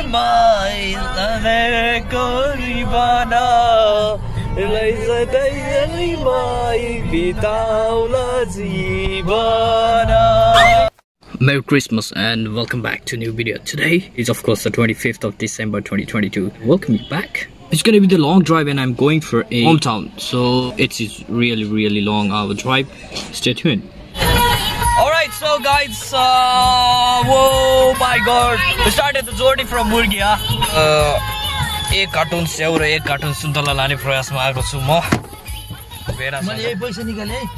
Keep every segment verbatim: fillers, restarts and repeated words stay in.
Merry Christmas and welcome back to a new video. Today is of course the twenty-fifth of December twenty twenty-two. Welcome you back. It's gonna be the long drive and I'm going for a hometown, so it's really really long hour drive. Stay tuned. Alright, so guys, uh, whoa my god, we started the journey from Murgia. Uh, एक cartoon स्याउ र एक cartoon सुन्तला लाने प्रयासमा आएको छु म. मैले यही पैसा निकाले है.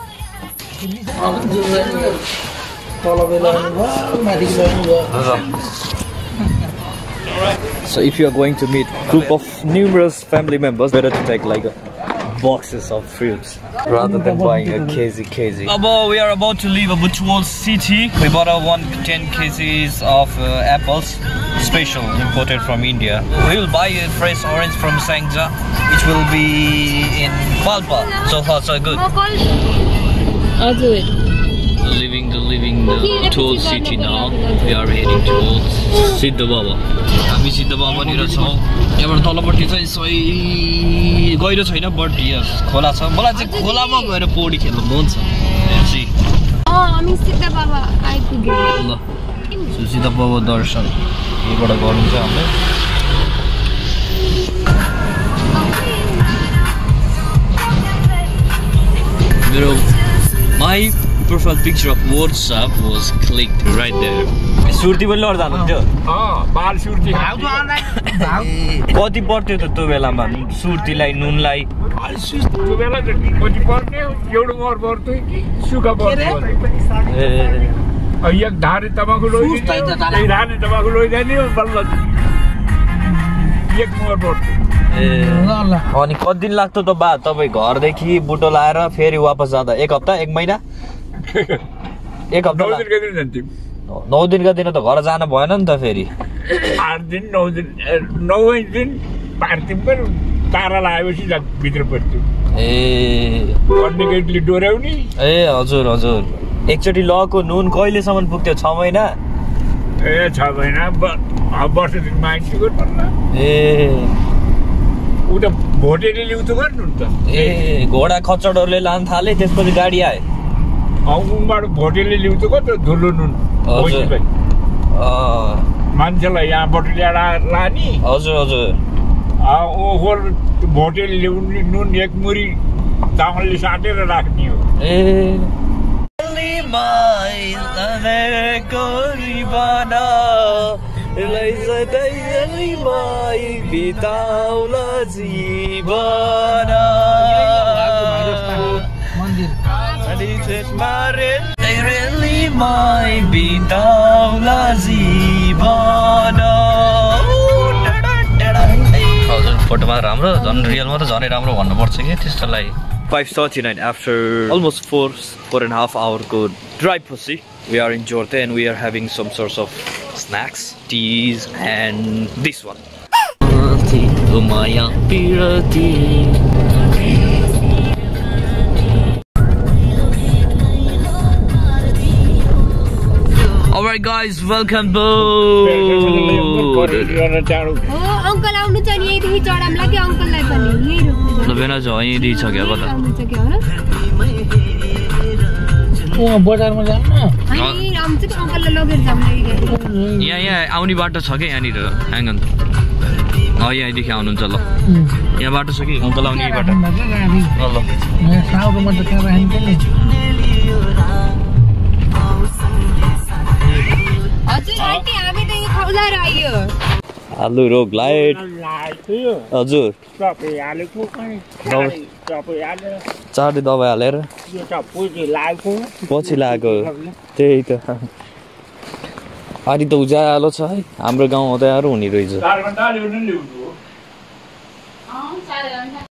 So if you are going to meet a group of numerous family members, better to take like a boxes of fruits rather than buying a kg kg. About, we are about to leave a Buchwal city. We bought a one ten kgs of uh, apples, special imported from India. We will buy a fresh orange from Sangja, which will be in Palpa. So far so good. I'll do it. Leaving the leaving the toll city now. We are heading towards Siddha Baba. हामी सिद्ध बाबा निर छौं. यहाँबाट तलपट्टि चाहिँ सही गहिरो छैन बट यस खोला छ. मलाई चाहिँ खोलामा गएर पौडी खेल्नु मन छ. सी अ हामी सिद्ध बाबा आइपुगे. ल सो सिद्ध बाबा दर्शन यहाँबाट गर्नु छ हामीले. मेरो my profile picture of WhatsApp was clicked right there. सुर्ती पनि लड जानुहुन्थ्यो. अ बाल सुर्ती कति पर्थ्यो त त्यो बेलामा सुर्तीलाई नुनलाई? त्यो बेला त कति पर्थ्यो? एउटा मर पर्थ्यो कि सुका पर्थ्यो? ए एक धारे तमाखु लैदिने, एक धारे तमाखु लैदिने बल्ल एक मर पर्थ्यो. ए ल अनि कति दिन लाग्थ्यो त बा तपाई घरदेखि बुटो लाएर फेरि वापस जाँदा? एक हप्ता एक महिना? एक हप्ता नौ दिनका दिन जान्थ्यौं. नौ दिनका दिन त घर जान भएन नि त फेरि. आठ दिन नौ दिन नौ दिन पार्थिम पनि तारा लगाएपछि भित्र पर्थ्यो. ए पढ्ने केटीले डोर्याउने. ए हजुर हजुर. एकचोटि लको नुन कहिलेसम्म पुग्थ्यो? छ महिना? ए छ महिना वर्ष दिन मान्छे गर्नु. ए उ त भोटेले ल्याउँथ्यो गर्नु नि त. ए घोडा खच्चडहरुले लान थाले त्यसपछि गाडी आए. अउबाट भोटेले ल्याउँथ्यो कत धुलो नुन. हजुर. अ मान्छेलाई यहाँबाट ल्याएर लानी. हजुर हजुर. अ ओहोर भोटेले ल्याउने नुन एक मुरी चामलले साटेर राख्ने हो. ए माई तने गरिबाना लैजदै माई बिताउला जीवना. They really might be down हजुर फोटोमा राम्रो झन् रियलमा त झनै राम्रो भन्नुपर्छ कि त्यस्तोलाई. five thirty-nine after almost four four and a half hour ko drive पछि we are in Jorte and we are having some sorts of snacks, teas and this one. Alright guys, welcome board. Oh, uncle आउनु छ नि यही चढामला के अंकललाई पनि यही रोक्नु. ल बेना छ यही दी छ के कता? आउनु छ के हो र? ओ बजारमा जाम न. अनि आउनु छ के अंकलले लगेर जाम लागि. यहाँ यहाँ आउने बाटो छ के यहाँनिर? Hang on. अ यहाँ देखि आउनुहुन्छ ल. यहाँ बाटो छ कि अंकल आउने बाटो? ल ल. म साउको मत कहाँ राख्नु नि? हजुर आन्टी हामी त यो खौला आइयो. आलु रोग लाइट. हजुर. तपाईँ हालेको पनि तपाईँ हाले. चारले दबाई हालेर. यो त पछि लागेको. पछि लागेको. त्यही त. अनि त उज्यालो छ है. हाम्रो गाउँ अँध्यारो हुने रहेछ. चार घण्टा ल्याउनु नि ल्याउनु हो. अँ चार घण्टा.